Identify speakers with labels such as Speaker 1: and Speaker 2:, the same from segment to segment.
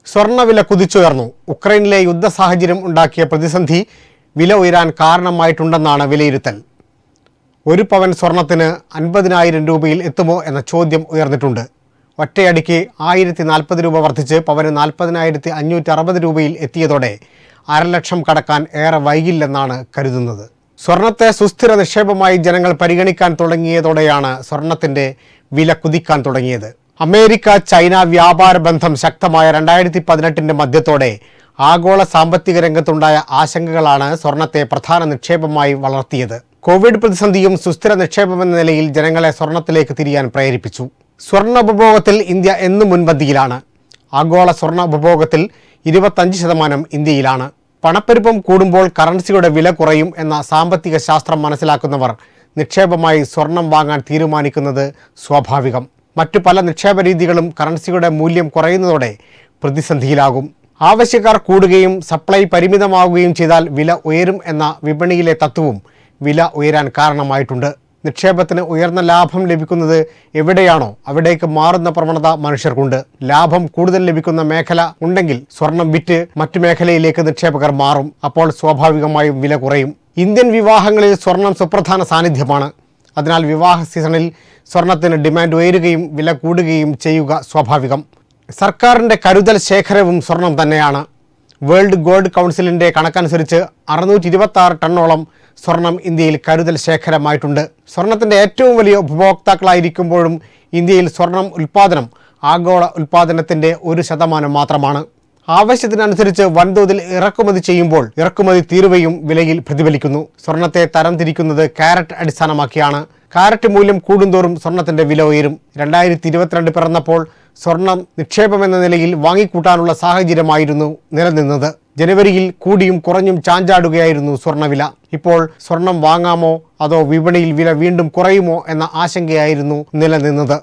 Speaker 1: സ്വർണ്ണവില കുതിച്ചുയർന്നു. ഉക്രൈനിലെ യുദ്ധ സാഹചര്യം ഉണ്ടാക്കിയ പ്രതിസന്ധി വില ഉയരാൻ കാരണമായിട്ടുണ്ടെന്നാണ് വിലയിരുത്തൽ. ഒരു പവൻ സ്വർണത്തിന് 50,000 രൂപയിൽ എത്തുമോ എന്ന ചോദ്യം ഉയർന്നിട്ടുണ്ട്. ഒറ്റയടിക്ക് 1040 രൂപ വർദ്ധിച്ച് പവന് 40,560 രൂപയിൽ എത്തിയതോടെ അരലക്ഷം കടക്കാൻ ഏറെ വൈകില്ലെന്നാണ് കരുതുന്നത്. സ്വർണത്തെ സുസ്ഥിര നിക്ഷേപമായി ജനങ്ങൾ പരിഗണിക്കാൻ തുടങ്ങിയതോടെയാണ് സ്വർണത്തിൻ്റെ വില കുതിക്കാൻ തുടങ്ങിയത്. അമേരിക്ക ചൈന വ്യാപാര ബന്ധം ശക്തമായ 2018 മധ്യത്തോടെ ആഗോള സാമ്പത്തിക രംഗത്തുണ്ടായ ആശങ്കകളാണ് സ്വർണത്തെ പ്രധാന നിക്ഷേപമായി വളർത്തിയത്. കോവിഡ് പ്രതിസന്ധിയും സുസ്ഥിര നിക്ഷേപമെന്ന നിലയിൽ ജനങ്ങളെ സ്വർണത്തിലേക്ക് തിരിയാൻ പ്രേരിപ്പിച്ചു. സ്വർണ്ണ ഉപഭോഗത്തിൽ ഇന്ത്യ എന്നും മുൻപന്തിയിലാണ്. ആഗോള സ്വർണ്ണ ഉപഭോഗത്തിൽ 25% ഇന്ത്യയിലാണ്. പണപ്പെരുപ്പം കൂടുമ്പോൾ കറൻസിയുടെ വില കുറയും എന്ന സാമ്പത്തിക ശാസ്ത്രം മനസ്സിലാക്കുന്നവർ നിക്ഷേപമായി സ്വർണം വാങ്ങാൻ തീരുമാനിക്കുന്നത് സ്വാഭാവികം. മറ്റു പല നിക്ഷേപ രീതികളും കറൻസിയുടെ മൂല്യം കുറയുന്നതോടെ പ്രതിസന്ധിയിലാകും. ആവശ്യക്കാർ കൂടുകയും സപ്ലൈ പരിമിതമാവുകയും ചെയ്താൽ വില ഉയരും എന്ന വിപണിയിലെ തത്വവും വില ഉയരാൻ കാരണമായിട്ടുണ്ട്. നിക്ഷേപത്തിന് ഉയർന്ന ലാഭം ലഭിക്കുന്നത് എവിടെയാണോ അവിടേക്ക് മാറുന്ന പ്രവണത മനുഷ്യർക്കുണ്ട്. ലാഭം കൂടുതൽ ലഭിക്കുന്ന മേഖല ഉണ്ടെങ്കിൽ സ്വർണം വിറ്റ് മറ്റു മേഖലയിലേക്ക് നിക്ഷേപകർ മാറും. അപ്പോൾ സ്വാഭാവികമായും വില കുറയും. ഇന്ത്യൻ വിവാഹങ്ങളിൽ സ്വർണം സുപ്രധാന സാന്നിധ്യമാണ്. അതിനാൽ വിവാഹ സീസണിൽ സ്വർണത്തിന് ഡിമാൻഡ് ഉയരുകയും വില കൂടുകയും ചെയ്യുക സ്വാഭാവികം. സർക്കാരിൻ്റെ കരുതൽ ശേഖരവും സ്വർണം തന്നെയാണ്. വേൾഡ് ഗോൾഡ് കൗൺസിലിൻ്റെ കണക്കനുസരിച്ച് 626 ടണ്ണോളം സ്വർണം ഇന്ത്യയിൽ കരുതൽ ശേഖരമായിട്ടുണ്ട്. സ്വർണത്തിൻ്റെ ഏറ്റവും വലിയ ഉപഭോക്താക്കളായിരിക്കുമ്പോഴും ഇന്ത്യയിൽ സ്വർണം ഉൽപ്പാദനം ആഗോള ഉൽപ്പാദനത്തിൻ്റെ 1% മാത്രമാണ്. ആവശ്യത്തിനനുസരിച്ച് വൻതോതിൽ ഇറക്കുമതി ചെയ്യുമ്പോൾ ഇറക്കുമതി തീരുവയും വിലയിൽ പ്രതിഫലിക്കുന്നു. സ്വർണത്തെ തരംതിരിക്കുന്നത് കാരറ്റ് അടിസ്ഥാനമാക്കിയാണ്. കാരറ്റ് മൂല്യം കൂടുന്തോറും സ്വർണത്തിൻ്റെ വില ഉയരും. 2022 പിറന്നപ്പോൾ സ്വർണം നിക്ഷേപമെന്ന നിലയിൽ വാങ്ങിക്കൂട്ടാനുള്ള സാഹചര്യമായിരുന്നു നിലനിന്നത്. ജനുവരിയിൽ കൂടിയും കുറഞ്ഞും ചാഞ്ചാടുകയായിരുന്നു സ്വർണ്ണവില. ഇപ്പോൾ സ്വർണം വാങ്ങാമോ അതോ വിപണിയിൽ വില വീണ്ടും കുറയുമോ എന്ന ആശങ്കയായിരുന്നു നിലനിന്നത്.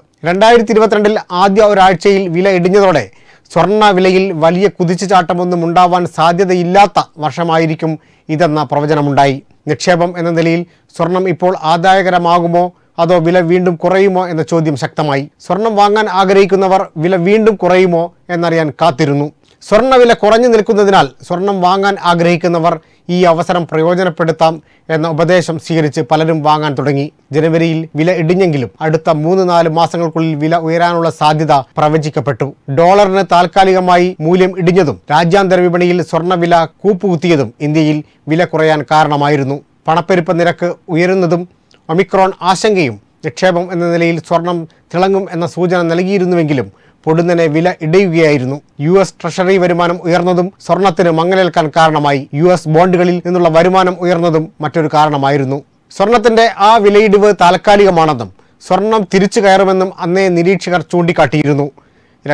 Speaker 1: 2022 ആദ്യ ഒരാഴ്ചയിൽ വില ഇടിഞ്ഞതോടെ സ്വർണ്ണ വിലയിൽ വലിയ കുതിച്ചുചാട്ടമൊന്നും ഉണ്ടാവാൻ സാധ്യതയില്ലാത്ത വർഷമായിരിക്കും ഇതെന്ന പ്രവചനമുണ്ടായി. നിക്ഷേപം എന്ന നിലയിൽ സ്വർണം ഇപ്പോൾ ആദായകരമാകുമോ അതോ വില വീണ്ടും കുറയുമോ എന്ന ചോദ്യം ശക്തമായി. സ്വർണം വാങ്ങാൻ ആഗ്രഹിക്കുന്നവർ വില വീണ്ടും കുറയുമോ എന്നറിയാൻ കാത്തിരുന്നു. സ്വർണ്ണവില കുറഞ്ഞു നിൽക്കുന്നതിനാൽ സ്വർണം വാങ്ങാൻ ആഗ്രഹിക്കുന്നവർ ഈ അവസരം പ്രയോജനപ്പെടുത്താം എന്ന ഉപദേശം സ്വീകരിച്ച് പലരും വാങ്ങാൻ തുടങ്ങി. ജനുവരിയിൽ വില ഇടിഞ്ഞെങ്കിലും അടുത്ത 3-4 മാസങ്ങൾക്കുള്ളിൽ വില ഉയരാനുള്ള സാധ്യത പ്രവചിക്കപ്പെട്ടു. ഡോളറിന് താൽക്കാലികമായി മൂല്യം ഇടിഞ്ഞതും രാജ്യാന്തര വിപണിയിൽ സ്വർണ്ണവില കൂപ്പുകുത്തിയതും ഇന്ത്യയിൽ വില കുറയാൻ കാരണമായിരുന്നു. പണപ്പെരുപ്പ നിരക്ക് ഉയരുന്നതും ഒമിക്രോൺ ആശങ്കയും നിക്ഷേപം എന്ന നിലയിൽ സ്വർണം തിളങ്ങും എന്ന സൂചന നൽകിയിരുന്നുവെങ്കിലും പൊടുന്നനെ വില ഇടിയുകയായിരുന്നു. US ട്രഷറി വരുമാനം ഉയർന്നതും സ്വർണത്തിന് മങ്ങലേൽക്കാൻ കാരണമായി. US ബോണ്ടുകളിൽ നിന്നുള്ള വരുമാനം ഉയർന്നതും മറ്റൊരു കാരണമായിരുന്നു. സ്വർണത്തിൻ്റെ ആ വിലയിടിവ് താൽക്കാലികമാണെന്നും സ്വർണം തിരിച്ചു കയറുമെന്നും അന്നേ നിരീക്ഷകർ ചൂണ്ടിക്കാട്ടിയിരുന്നു.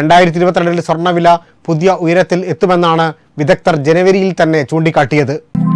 Speaker 1: 2022 സ്വർണ്ണവില പുതിയ ഉയരത്തിൽ എത്തുമെന്നാണ് വിദഗ്ധർ ജനുവരിയിൽ തന്നെ ചൂണ്ടിക്കാട്ടിയത്.